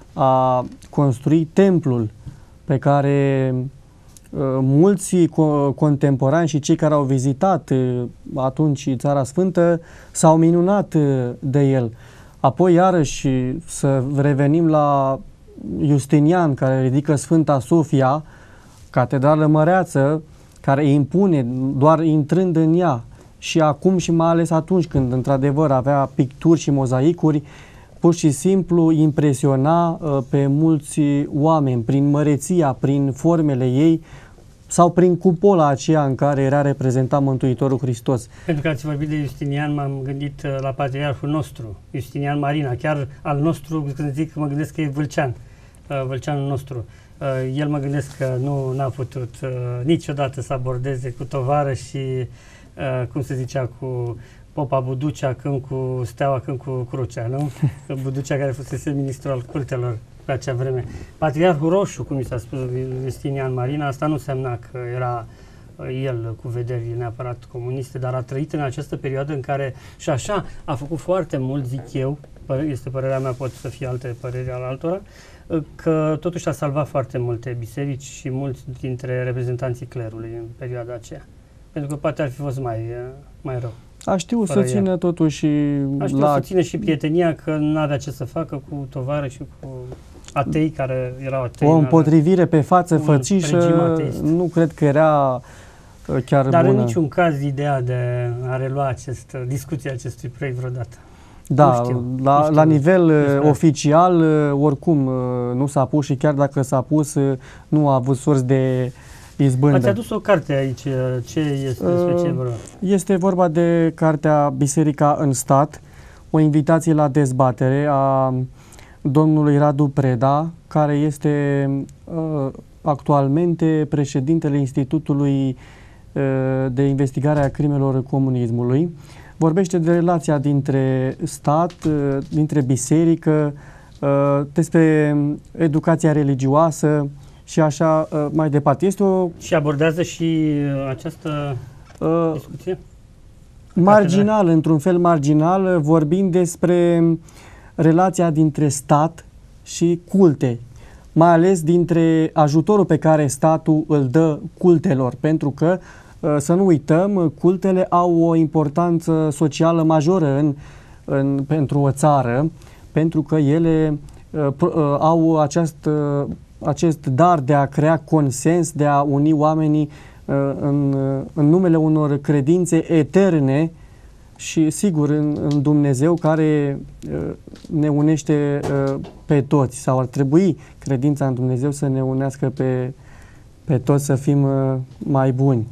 a construit templul pe care uh, mulți co contemporani și cei care au vizitat uh, atunci Țara Sfântă s-au minunat uh, de el. Apoi, iarăși, să revenim la Justinian, care ridică Sfânta Sofia, catedrală măreață, care impune doar intrând în ea. Și acum și mai ales atunci când într-adevăr avea picturi și mozaicuri, pur și simplu impresiona uh, pe mulți oameni prin măreția, prin formele ei sau prin cupola aceea în care era reprezentat Mântuitorul Hristos. Pentru că ați vorbit de Justinian, m-am gândit uh, la patriarhul nostru, Justinian Marina, chiar al nostru, când zic, mă gândesc că e Vâlcean, uh, Vâlceanul nostru. Uh, el mă gândesc că nu n-a putut uh, niciodată să abordeze cu tovară și, uh, cum se zicea, cu popa Buducea, când cu steaua, când cu crucea, nu? Buducea care fusese ministru al cultelor pe acea vreme. Patriarhul Roșu, cum mi s-a spus, Justinian Marina, asta nu însemna că era uh, el cu vederi neapărat comuniste, dar a trăit în această perioadă în care și așa a făcut foarte mult, zic eu, este părerea mea, pot să fie alte păreri al altora, că totuși a salvat foarte multe biserici și mulți dintre reprezentanții clerului în perioada aceea. Pentru că poate ar fi fost mai, mai rău. A știut să țină totuși A știut la... să țină și prietenia, că nu avea ce să facă cu tovară și cu atei care erau atei. O împotrivire pe față, fățișă, nu cred că era chiar Dar bună. în niciun caz ideea de a relua acest, discuția acestui proiect vreodată. Da, la, la nivel oficial, oricum nu s-a pus și chiar dacă s-a pus, nu a avut sorți de izbândă. Ați adus o carte aici, ce este, despre ce vorba? Este vorba de cartea Biserica în stat, o invitație la dezbatere a domnului Radu Preda, care este uh, actualmente președintele Institutului uh, de Investigare a Crimelor Comunismului. Vorbește de relația dintre stat, dintre biserică, despre educația religioasă și așa mai departe. Este o... Și abordează și această uh, discuție? Marginal, într-un fel marginal, vorbind despre relația dintre stat și culte, mai ales dintre ajutorul pe care statul îl dă cultelor, pentru că să nu uităm, cultele au o importanță socială majoră în, în, pentru o țară, pentru că ele uh, uh, au aceast, uh, acest dar de a crea consens, de a uni oamenii uh, în, în numele unor credințe eterne și, sigur, în, în Dumnezeu care uh, ne unește uh, pe toți, sau ar trebui credința în Dumnezeu să ne unească pe, pe toți, să fim uh, mai buni.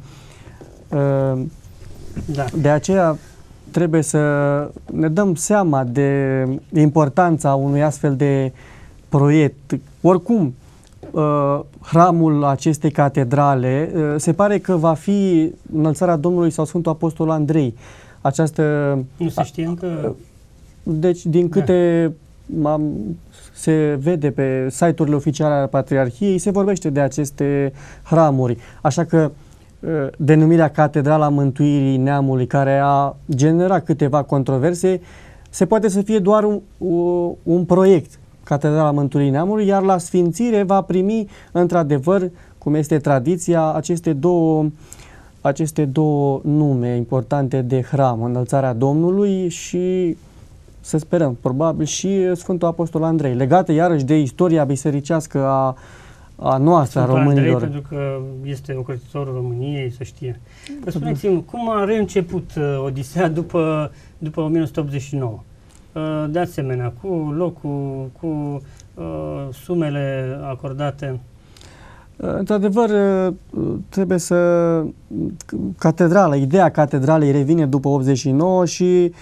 Da. De aceea trebuie să ne dăm seama de importanța unui astfel de proiect. Oricum, hramul acestei catedrale se pare că va fi înălțarea Domnului sau Sfântul Apostol Andrei. Această... Nu se știe încă... Deci, din câte da. se vede pe site-urile oficiale ale Patriarhiei, se vorbește de aceste hramuri. Așa că denumirea Catedrala Mântuirii Neamului, care a generat câteva controverse, se poate să fie doar un, un proiect, Catedrala Mântuirii Neamului, iar la sfințire va primi, într-adevăr, cum este tradiția, aceste două, aceste două nume importante de hram, Înălțarea Domnului și, să sperăm, probabil și Sfântul Apostol Andrei, legate iarăși de istoria bisericească a a noastră, a românilor. Andrei, pentru că este ocrotitorul României, să știe. Spuneți-mi, cum a reînceput uh, Odiseea după, după o mie nouă sute optzeci și nouă? Uh, de asemenea, cu locul, cu uh, sumele acordate? Uh, Într-adevăr, uh, trebuie să... Catedrala, ideea catedralei revine după optzeci și nouă și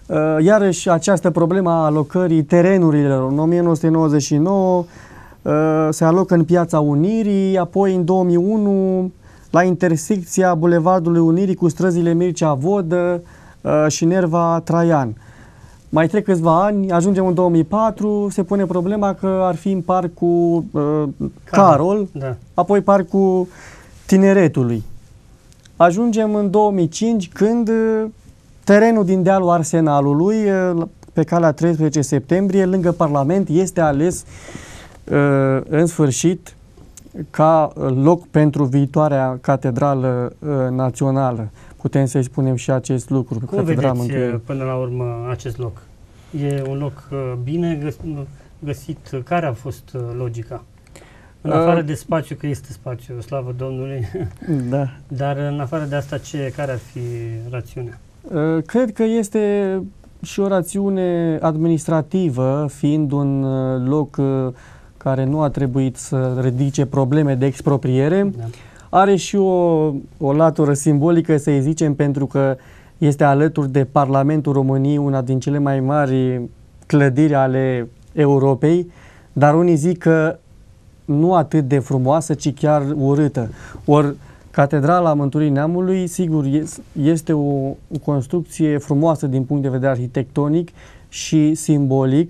Iarăși această problemă a alocării terenurilor în o mie nouă sute nouăzeci și nouă se alocă în Piața Unirii, apoi în două mii unu la intersecția Bulevardului Unirii cu străzile Mircea Vodă și Nerva Traian. Mai trec câțiva ani, ajungem în două mii patru, se pune problema că ar fi în parcul uh, Carol, da. apoi parcul Tineretului. Ajungem în două mii cinci, când terenul din dealul Arsenalului, pe calea treisprezece septembrie, lângă Parlament, este ales uh, în sfârșit ca loc pentru viitoarea catedrală uh, națională. Putem să-i spunem și acest lucru. Cum vedeți Mântuirii. Până la urmă acest loc? E un loc uh, bine găs găsit? Care a fost uh, logica? În afară uh, de spațiu, că este spațiu, slavă Domnului, da. Dar în afară de asta, ce, care ar fi rațiunea? Uh, cred că este și o rațiune administrativă, fiind un uh, loc uh, care nu a trebuit să ridice probleme de expropriere. Da. Are și o, o latură simbolică, să-i zicem, pentru că este alături de Parlamentul României, una din cele mai mari clădiri ale Europei, dar unii zic că nu atât de frumoasă, ci chiar urâtă. Ori Catedrala Mântuirii Neamului, sigur, este o, o construcție frumoasă din punct de vedere arhitectonic și simbolic.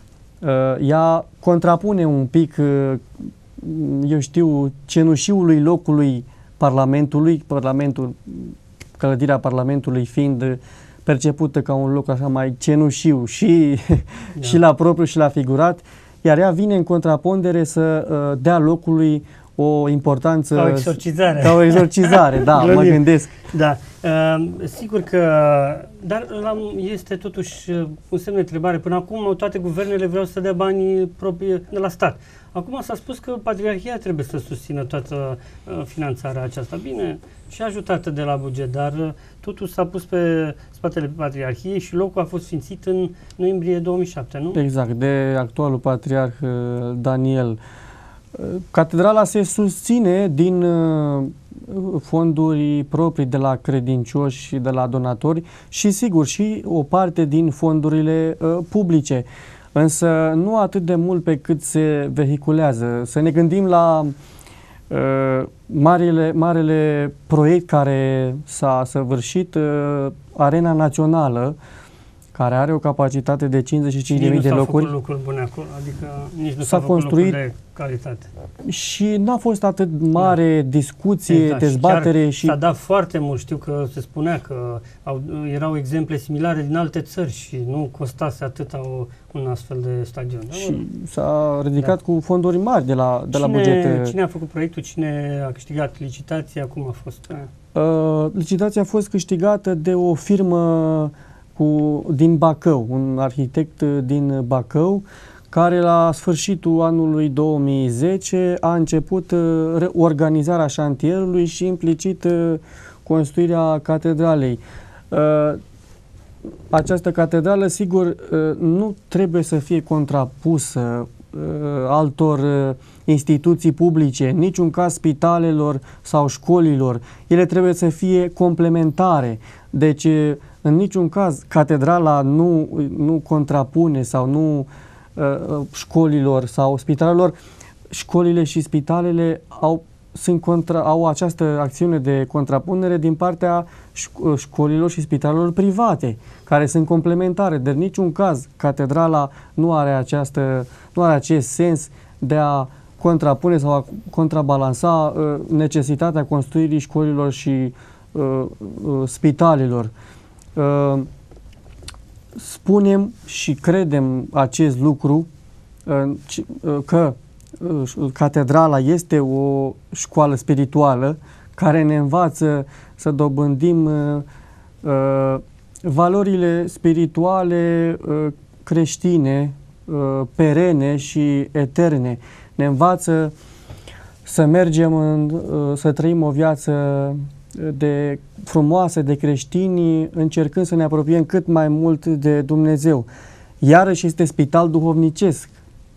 Ea contrapune un pic, eu știu, cenușiului locului Parlamentului, Parlamentul, clădirea Parlamentului fiind percepută ca un loc așa mai cenușiu și, da. și la propriu și la figurat, iar ea vine în contrapondere să uh, dea locului o importanță... Ca o exorcizare. Ca o exorcizare, da, mă gândesc. Da, uh, sigur că... Dar la, este totuși un semn de întrebare. Până acum toate guvernele vreau să dea banii proprii de la stat. Acum s-a spus că Patriarhia trebuie să susțină toată uh, finanțarea aceasta. Bine, și ajutată de la buget, dar uh, totul s-a pus pe spatele Patriarhiei și locul a fost sfințit în noiembrie două mii șapte, nu? Exact, de actualul Patriarh uh, Daniel. Uh, catedrala se susține din uh, fonduri proprii de la credincioși și de la donatori și, sigur, și o parte din fondurile uh, publice. Însă nu atât de mult pe cât se vehiculează. Să ne gândim la uh, marele, marele proiect care s-a săvârșit, uh, Arena Națională, care are o capacitate de cincizeci și cinci de mii de locuri. Nu s-au făcut lucruri bune acolo, adică nici nu s-a construit de calitate. Și n-a fost atât mare da. discuție, exact. dezbatere. Și, și... s-a dat foarte mult. Știu că se spunea că au, erau exemple similare din alte țări și nu costase atâta o, un astfel de stadion. Și s-a ridicat da. cu fonduri mari de la, de cine, la buget. Cine a făcut proiectul? Cine a câștigat licitația? Cum a fost? Uh, licitația a fost câștigată de o firmă Cu, din Bacău, un arhitect din Bacău, care la sfârșitul anului două mii zece a început uh, organizarea șantierului și implicit uh, construirea catedralei. Uh, această catedrală, sigur, uh, nu trebuie să fie contrapusă uh, altor uh, instituții publice, în niciun caz spitalelor sau școlilor. Ele trebuie să fie complementare. Deci, uh, în niciun caz, catedrala nu, nu contrapune sau nu uh, școlilor sau spitalelor. Școlile și spitalele au, sunt contra, au această acțiune de contrapunere din partea școlilor și spitalelor private, care sunt complementare. Deci, în niciun caz, catedrala nu are, această, nu are acest sens de a contrapune sau a contrabalansa uh, necesitatea construirii școlilor și uh, uh, spitalelor. Uh, spunem și credem acest lucru, uh, uh, că uh, catedrala este o școală spirituală care ne învață să dobândim uh, uh, valorile spirituale uh, creștine, uh, perene și eterne. Ne învață să mergem, în, uh, să trăim o viață de frumoase, de creștini, încercând să ne apropiem cât mai mult de Dumnezeu. Iarăși este spital duhovnicesc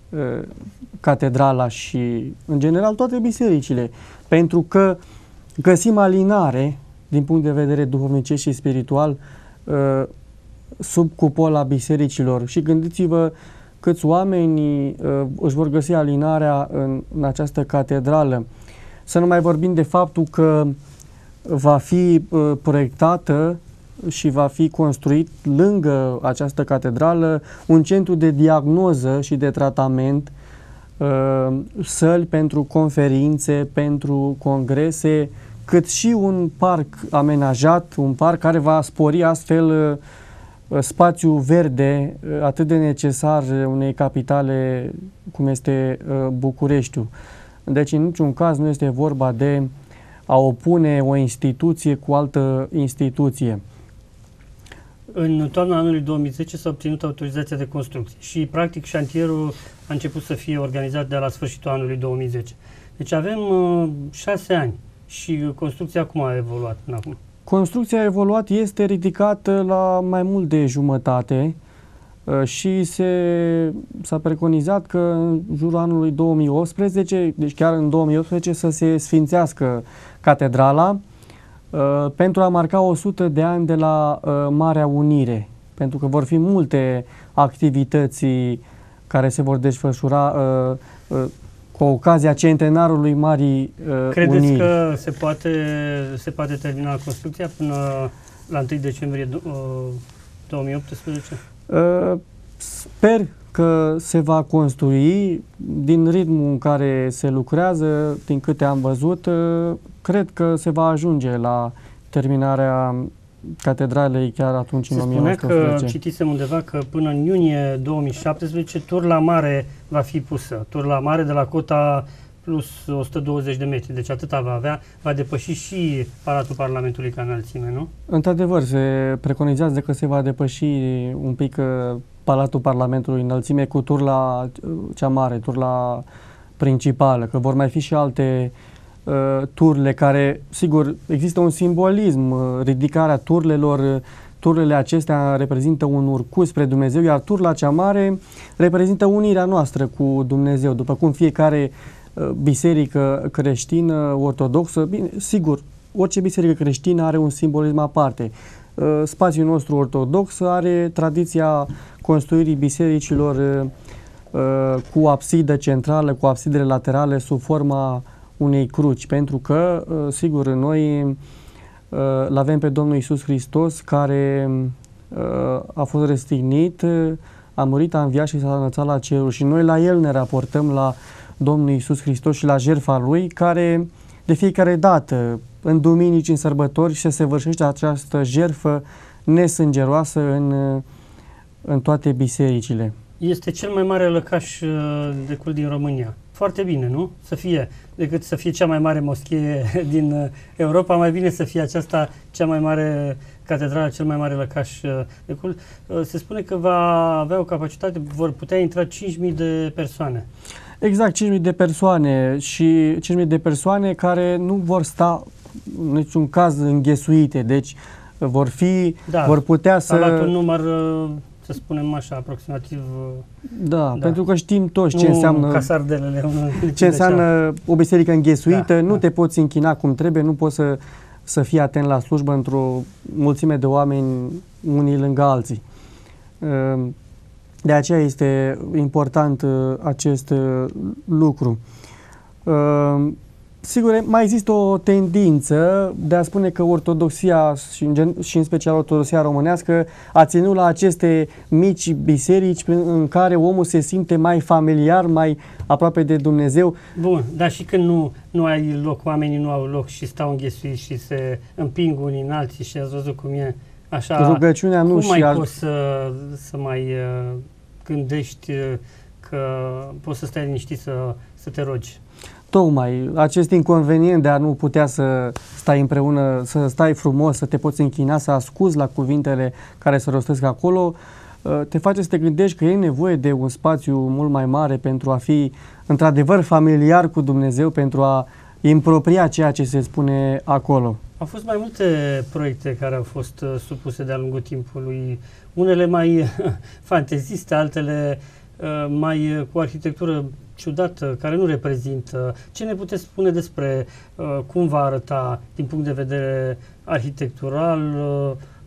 catedrala și, în general, toate bisericile, pentru că găsim alinare, din punct de vedere duhovnicesc și spiritual, sub cupola bisericilor. Și gândiți-vă câți oameni uh, își vor găsi alinarea în, în această catedrală. Să nu mai vorbim de faptul că va fi uh, proiectată și va fi construit lângă această catedrală un centru de diagnoză și de tratament, uh, săli pentru conferințe, pentru congrese, cât și un parc amenajat, un parc care va spori astfel uh, spațiul verde uh, atât de necesar unei capitale cum este uh, Bucureștiul. Deci în niciun caz nu este vorba de a opune o instituție cu altă instituție. În toamna anului două mii zece s-a obținut autorizația de construcție și, practic, șantierul a început să fie organizat de la sfârșitul anului două mii zece. Deci avem uh, șase ani și construcția cum a evoluat până acum? Construcția a evoluat, este ridicată la mai mult de jumătate uh, și se, s-a preconizat că în jurul anului două mii optsprezece, deci chiar în două mii optsprezece, să se sfințească catedrala, Uh, pentru a marca o sută de ani de la uh, Marea Unire, pentru că vor fi multe activități care se vor desfășura uh, uh, cu ocazia centenarului Marii uh, Credeți Uniri. că se poate, se poate termina construcția până la întâi decembrie două mii optsprezece? Uh, sper că se va construi din ritmul în care se lucrează, din câte am văzut, uh, cred că se va ajunge la terminarea catedralei chiar atunci, în o mie nouă sute optsprezece. Se spunea că, citisem undeva, că până în iunie două mii șaptesprezece turla mare va fi pusă. Turla mare de la cota plus o sută douăzeci de metri, deci atâta va avea, va depăși și Palatul Parlamentului ca înălțime, nu? Într-adevăr, se preconizează că se va depăși un pic uh, Palatul Parlamentului înălțime cu turla uh, cea mare, turla principală, că vor mai fi și alte uh, turle care, sigur, există un simbolism, uh, ridicarea turlelor, uh, turlele acestea reprezintă un urcut spre Dumnezeu, iar turla cea mare reprezintă unirea noastră cu Dumnezeu, după cum fiecare uh, biserică creștină, ortodoxă, bine, sigur, orice biserică creștină are un simbolism aparte. Uh, spațiul nostru ortodox are tradiția construirii bisericilor uh, cu absidă centrală, cu absidele laterale sub forma unei cruci, pentru că, uh, sigur, noi uh, l-avem pe Domnul Iisus Hristos care uh, a fost răstignit, uh, a murit, a înviat și s-a înălțat la cerul și noi la El ne raportăm, la Domnul Iisus Hristos și la jertfa Lui, care de fiecare dată, în duminici, în sărbători, se săvârșește această jertfă nesângeroasă în, în toate bisericile. Este cel mai mare lăcaș de cult din România. Foarte bine, nu? Să fie, decât să fie cea mai mare moschee din Europa, mai bine să fie aceasta cea mai mare catedrală, cel mai mare lăcaș de cult. Se spune că va avea o capacitate, vor putea intra cinci mii de persoane. Exact, cinci mii de persoane și cinci mii de persoane care nu vor sta în niciun caz înghesuite, deci vor fi, da, vor putea să... Da, un număr, să spunem așa, aproximativ... Da, da, pentru că știm toți nu ce înseamnă... Casardelele, ce înseamnă o biserică înghesuită, da, nu da. te poți închina cum trebuie, nu poți să, să fii atent la slujbă într-o mulțime de oameni unii lângă alții. De aceea este important acest lucru. Sigur, mai există o tendință de a spune că ortodoxia și în, gen, și în special ortodoxia românească a ținut la aceste mici biserici în care omul se simte mai familiar, mai aproape de Dumnezeu. Bun, dar și când nu, nu ai loc, oamenii nu au loc și stau înghesuiți și se împing unii în alții și ați văzut cum e așa, rugăciunea nu cum și mai al... poți să, să mai uh, gândești uh, că poți să stai liniștit să, să te rogi? Tocmai acest inconvenient de a nu putea să stai împreună, să stai frumos, să te poți închina, să asculți la cuvintele care se rostesc acolo, te face să te gândești că e nevoie de un spațiu mult mai mare pentru a fi într-adevăr familiar cu Dumnezeu, pentru a impropria ceea ce se spune acolo. Au fost mai multe proiecte care au fost uh, supuse de-a lungul timpului, unele mai fanteziste, altele uh, mai uh, cu arhitectură ciudată, care nu reprezintă. Ce ne puteți spune despre uh, cum va arăta din punct de vedere arhitectural uh,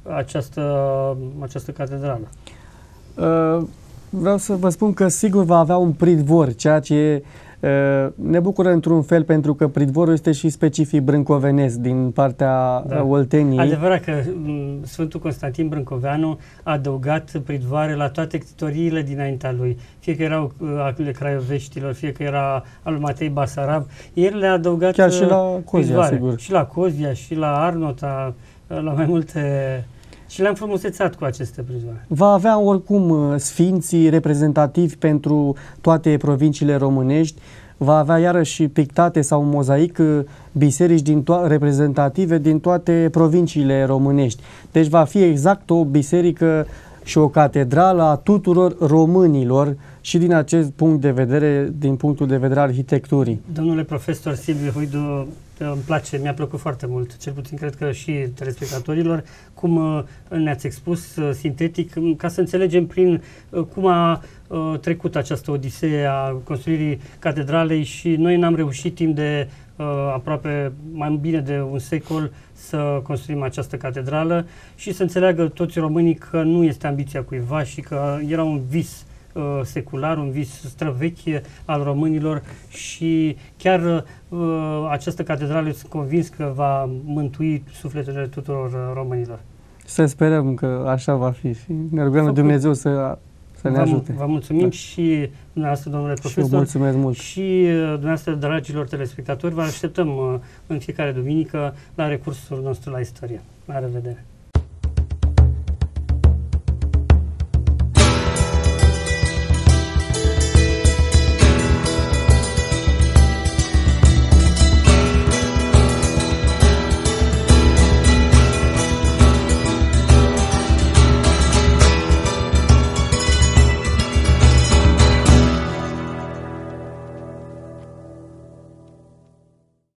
această, această catedrală? Uh, vreau să vă spun că sigur va avea un pridvor, ceea ce uh, ne bucură într-un fel, pentru că pridvorul este și specific brâncovenesc din partea da. Olteniei. Adevărat că Sfântul Constantin Brâncoveanu a adăugat pridvoare la toate ctitoriile dinaintea lui. Fie că erau ale craioveștilor, fie că era al Matei Basarab, el le-a adăugat chiar și la Cozia, pridvoare. sigur. Și la Cozia, și la Arnota, la mai multe... Și le-am frumusețat cu aceste prizvoare. Va avea oricum sfinții reprezentativi pentru toate provinciile românești, va avea iarăși pictate sau mozaic biserici din reprezentative din toate provinciile românești. Deci va fi exact o biserică și o catedrală a tuturor românilor și din acest punct de vedere, din punctul de vedere al arhitecturii. Domnule profesor Silviu Huidu, îmi place, mi-a plăcut foarte mult, cel puțin cred că și telespectatorilor, cum ne-ați expus sintetic, ca să înțelegem prin cum a trecut această odisee a construirii catedralei și noi n-am reușit timp de aproape mai bine de un secol să construim această catedrală și să înțeleagă toți românii că nu este ambiția cuiva și că era un vis uh, secular, un vis străvechi al românilor și chiar uh, această catedrală sunt convins că va mântui sufletele tuturor uh, românilor. Să sperăm că așa va fi și ne rugăm lui Dumnezeu să Să ne ajute. Vă mulțumim da. și dumneavoastră, domnule profesor. Și eu mulțumesc mult. Și dumneavoastră, dragilor telespectatori, vă așteptăm în fiecare duminică la recursul nostru la istorie. La revedere!